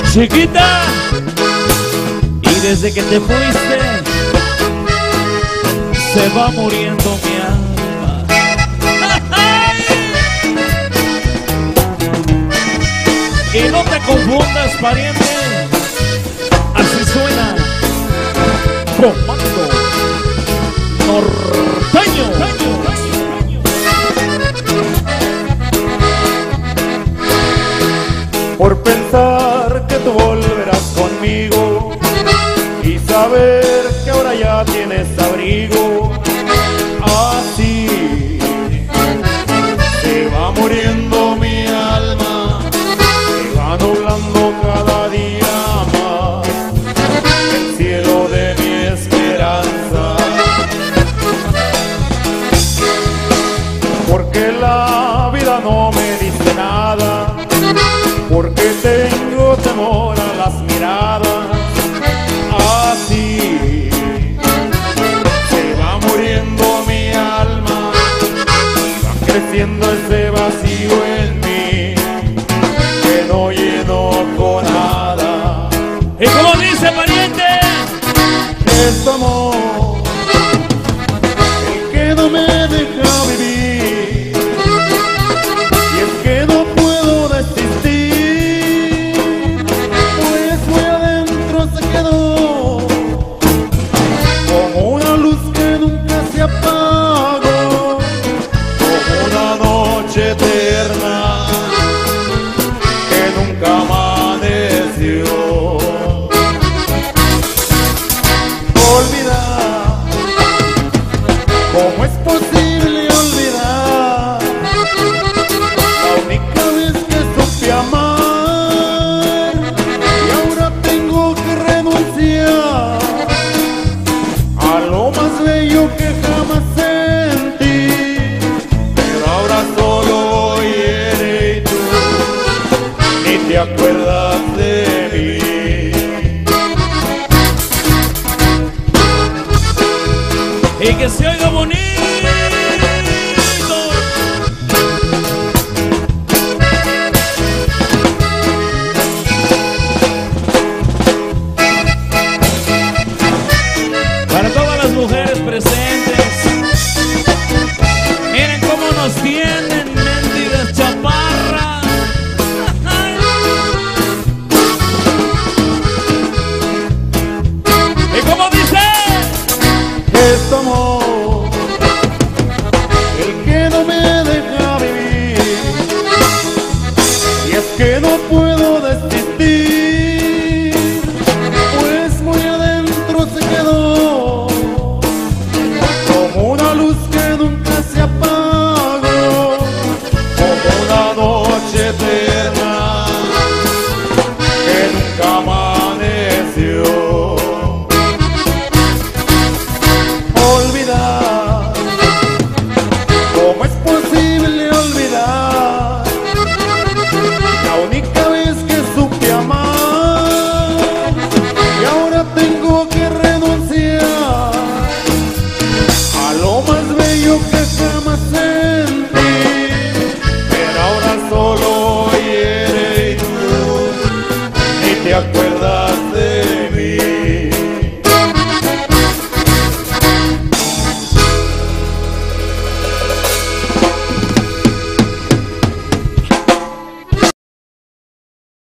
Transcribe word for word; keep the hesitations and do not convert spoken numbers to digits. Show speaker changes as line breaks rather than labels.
Chiquita, y desde que te fuiste se va muriendo mi alma. Y no te confundas, pariente, así suena Comando Norteño.
Por pensar que tú volverás conmigo y saber que ahora ya tienes abrigo, así se va muriendo mi alma, se va nublando cada día más el cielo de mi esperanza, porque la vida no me dice nada, porque tengo temor a las miradas, así se va muriendo mi alma y va creciendo ese vacío en mí que no lleno con nada.
¿Y como dice, pariente?
Es tu amor el que no me deja vivir, y es que no puedo resistir. Eterna que nunca amaneció. Olvidar, ¿cómo es posible olvidar la única vez que supe amar? Y ahora tengo que renunciar a lo más bello que jamás sentí. ¿Te acuerdas de mí?
Y que se oiga bonito. Para todas las mujeres presentes, miren cómo nos tienen, mendigas chaparras.
Es tu amor el que no me deja vivir, y es que no puedo